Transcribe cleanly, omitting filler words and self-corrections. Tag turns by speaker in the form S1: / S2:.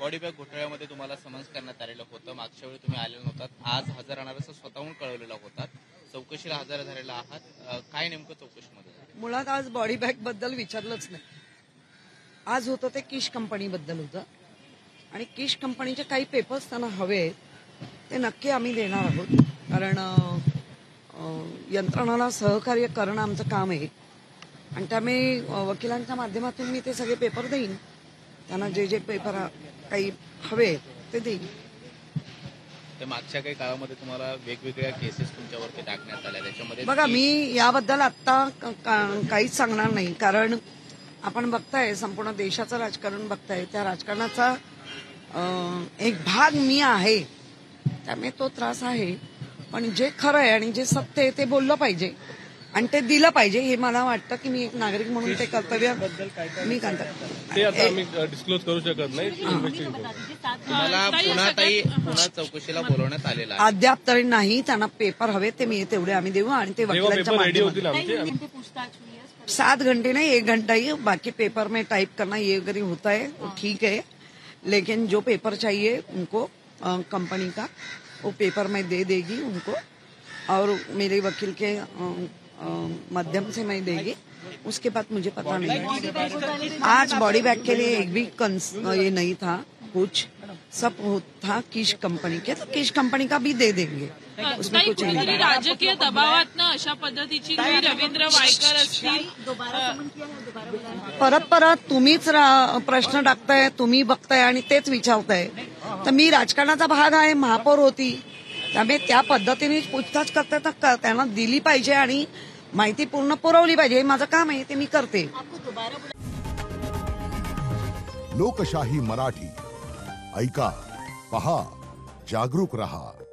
S1: Body bag घोटाळ्यामध्ये तुम्हाला summons करण्यात आलेलं होतं. मागच्या वेळी तुम्ही आलेला नव्हतात, आज हजर राहणार असं स्वतःहून कळवलेलं होतात. चौकशीला हजर झालेला आहात. काय नेमकं चौकशीमध्ये?
S2: मुळात आज बॉडी बॅग बद्दल विचारलंच नाही. आज होतं ते किश कंपनी बद्दल होतं आणि किश कंपनीचे काही पेपर्स त्यांना हवे आहेत ते नक्की आम्ही देणार आहोत. कारण यंत्रणाला सहकार्य करणं आमचं काम आहे आणि त्यामुळे वकिलांच्या माध्यमातून मी ते सगळे पेपर देईन. त्यांना जे जे पेपर काही हवे ते देईन.
S1: ते मागच्या काही काळामध्ये तुम्हाला वेगवेगळ्या केसेस तुमच्यावरती टाकण्यात आल्या, त्याच्यामध्ये
S2: बघा मी याबद्दल आत्ता काहीच सांगणार नाही. कारण आपण बघताय संपूर्ण देशाचं राजकारण बघताय, त्या राजकारणाचा एक भाग मी आहे, त्यामुळे तो त्रास आहे. पण जे खरं आहे आणि जे सत्य आहे ते बोललं पाहिजे आणि ते दिलं पाहिजे. हे मला वाटतं की मी एक नागरिक म्हणून ते कर्तव्य मी
S3: ते आता आम्ही डिस्क्लोज करू शकत नाही.
S1: तुम्हाला पुन्हा चौकशीला बोलवण्यात आलेलं आहे.
S2: अद्याप तरी नाही. त्यांना पेपर हवे ते मी तेवढे आम्ही देऊ आणि ते वकिलांच्या
S3: रेडी होतील
S2: माध्यमातून
S3: आमचे.
S2: 7 घंटे नहीं 1 घंटा ही. बाकी पेपर में टाइप करना ये अगर होता है वो ठीक है, लेकिन जो पेपर चाहिए उनको कंपनी का वो पेपर में दे देगी उनको और मेरे वकील के माध्यम से मैं देगी. उसके बाद मुझे पता नहीं. आज बॉडी बैग के लिए एक भी ये नहीं था, कुछ सब था किश कंपनी के, तो किश कंपनी का भी दे देंगे. उसमें कुछ नहीं.
S4: राजकीय दबावात अशा पद्धतीची रवींद्र वायकर असतील.
S2: परत तुम्हीच प्रश्न टाकताय, तुम्ही बघताय आणि तेच विचारताय. तर मी राजकारणाचा भाग आहे, महापौर होती, त्यामुळे त्या पद्धतीने पूछताछ करते तर त्यांना दिली पाहिजे आणि माहिती पूर्ण पुरवली पाहिजे. हे माझं काम आहे, ते मी करते.
S5: लोकशाही मराठी ऐका, पहा, जागरूक रहा.